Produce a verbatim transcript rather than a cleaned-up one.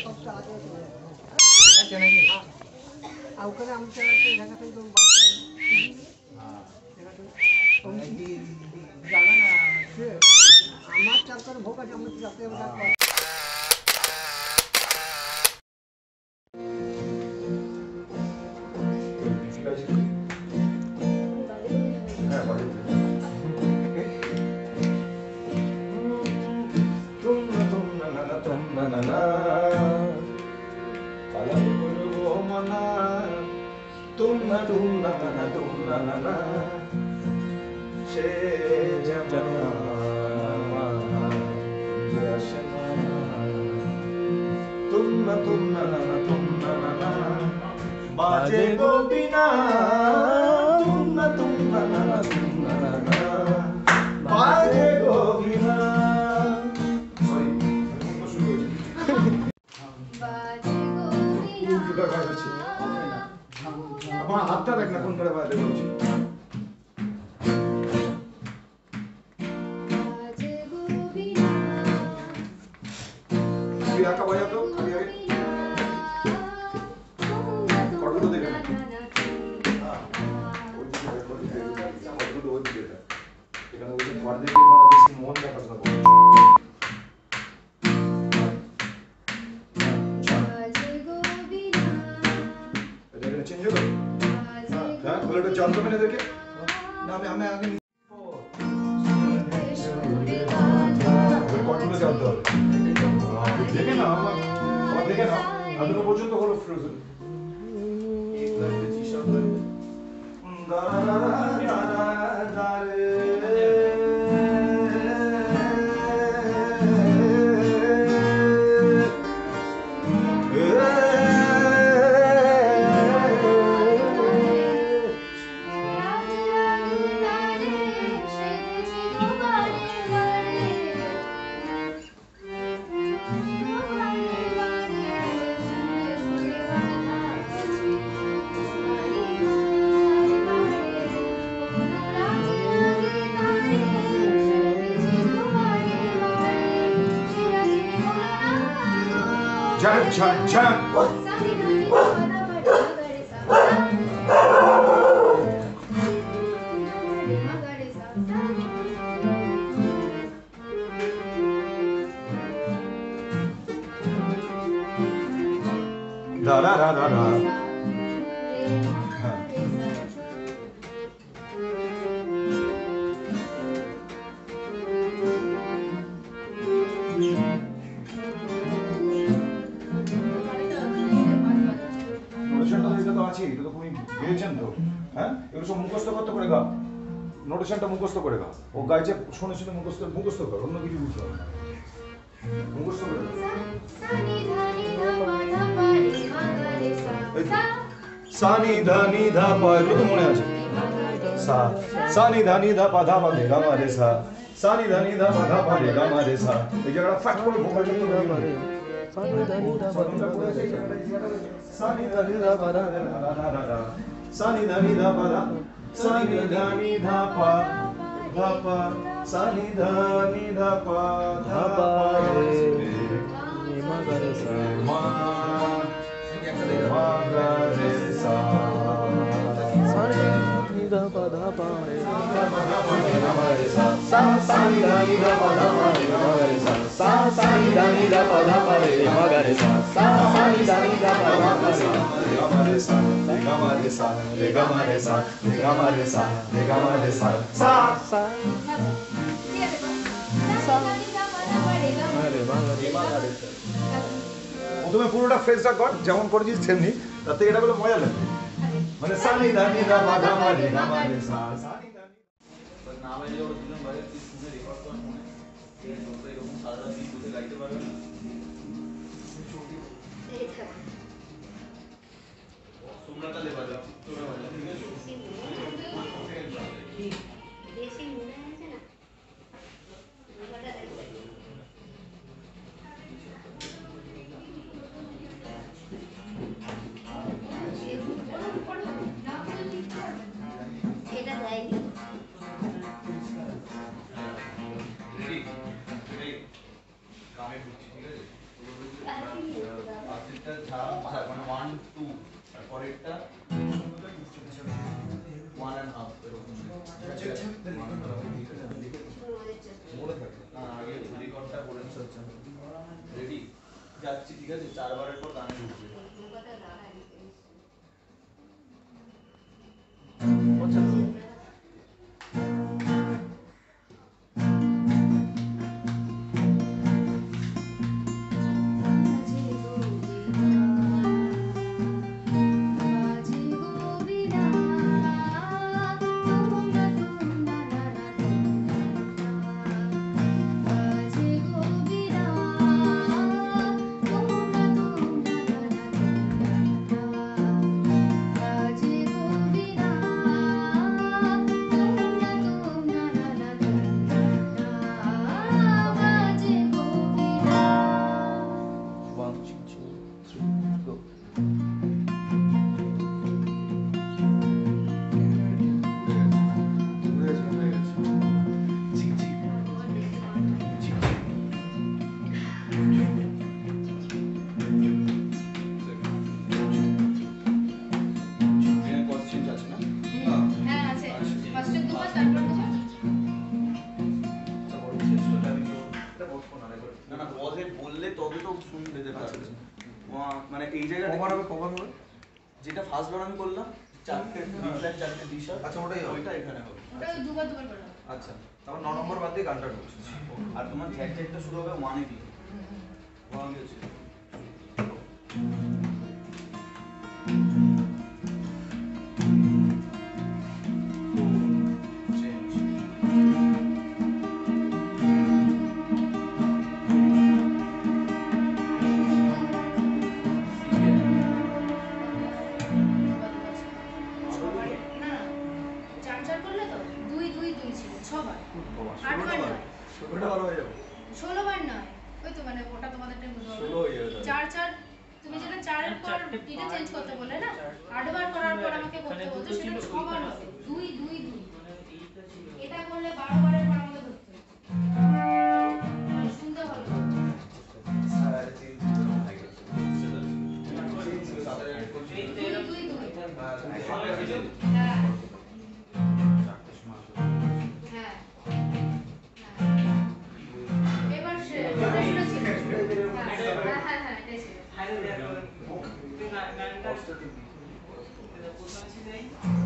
ওখানে আমটা জায়গা থেকে জায়গা না আমার চাপ করে ভোগ আছে আমরা যাতে Tumna tumna na tumna na na she jama yashna tumna tumna na na tumna na na baje gobina tumna tumna na na tumna na na baje gobina sorry baje gobina अपना हाथ रखना कौन करे बात है कुछ ये आका बजा तो अभी अभी कॉर्ड तो देखना हां वो दिखे वो दिखे वो तो वो दिखे এখানে ওই কর্ড দেখে বড় বেশি মন দেখাস না चेंज हो हाँ बोले तो जानते मैंने देखे ना हमें हमें आगे कौन बोले जानते हो देखे ना हम और देखे ना अभी तो बोझों तो होलो फ्रोज़न एक लाइन में चीज़ आता है दारा दारा दारा दारे Jump, jump, jump. Da da da da da. আছে এটা তো তুমি গেয়েছেন তো হ্যাঁ এগুলো সব মুখস্থ করতে করে গা নোটেশনটা মুখস্থ করে গা ও গাইছে শুনে শুনে মুখস্থ মুখস্থ কর অন্য কিছু বুঝতে হবে না মুখস্থ করে সানি ধা নি ধা পা এগুলো তো মনে আছে সা সানি ধা নি ধা পা ধা পা রে গা মা রে সা সানি ধা নি ধা পা ধা পা রে গা মা রে সা এই জায়গাটা ফ্যাক্ট করে ভোকাল করতে হবে Sani dhani dha pa dha Sani dhani dha pa dha Sani dhani dha pa dha Sani dhani dha pa dha pa Sani dhani dha pa dha pa re ma ga re sa ma ma ga re sa Sani dhani dha pa dha pa re ma re sa sa Sani dhani dha pa dha pa re ma ga re sa sa Sani dhani dha pa dha pa re ma ga re sa sa Sani dhani dha pa dha pa re ma ga re sa re ga ma re sa re ga ma re sa re ga ma re sa re ga ma re sa sa sa প্রথমে পুরোটা ফ্রেজটা কর যেমন করেছিস তেমনি তাতে এটা বলে মজা লাগবে মানে সানি দানি দা পা ধা পা রে গা মা রে সা সানি দানি বাস না বাইরে ওর দিলাম বাইরে তুই শুনে রেকর্ড কর মনে এই তো এরকম সারা দিন বসে গাইতে পারবে না এই থাক তোমরাটা লে বাজা তোমরা বাজা ঠিক আছে বেশি মনে আছে না ওটা এটা যায়নি কামে বুঝছি ঠিক আছে ওয়ান টু আর পরেরটা ওয়ান অ্যান্ড হাফ এরকম মনে থাকে না আগে রেকর্ডটা করে রেডি যাচ্ছি ঠিক আছে চারবারের পর গানে ঢুকবে মানে এই জায়গাটা কভার হবে কভার হবে যেটা ফার্স্ট বার আমি করলাম চারটে রিপ্লাই চারটে দিশা আচ্ছা ওটাই ওইটা এখানে হবে ওটা দুবার দুবার করে হবে আচ্ছা তারপর নয় নম্বর বাদ দিয়ে গানটা ঢুকছে আর তোমার ঝ্যাক ঝ্যাকটা শুরু হবে ওয়ান এ দিয়ে ওয়ান গেছে ষোলোবার নয় ওই তো মানে ওটা তোমাদের টাইম চার চার তুমি যেটা চারের পর এটা চেঞ্জ করতে বলে না আটবার করার পর আমাকে করতে বলছো সেটা ছবার হবে দুই দুই দুই এটা করলে বারো বারের পর আমাকে ধরতে শুনতে ভালো দুই দুই দুই হ্যাঁ হ্যাঁ এবার সে হ্যাঁ হ্যাঁ হ্যাঁ এটাই ছিল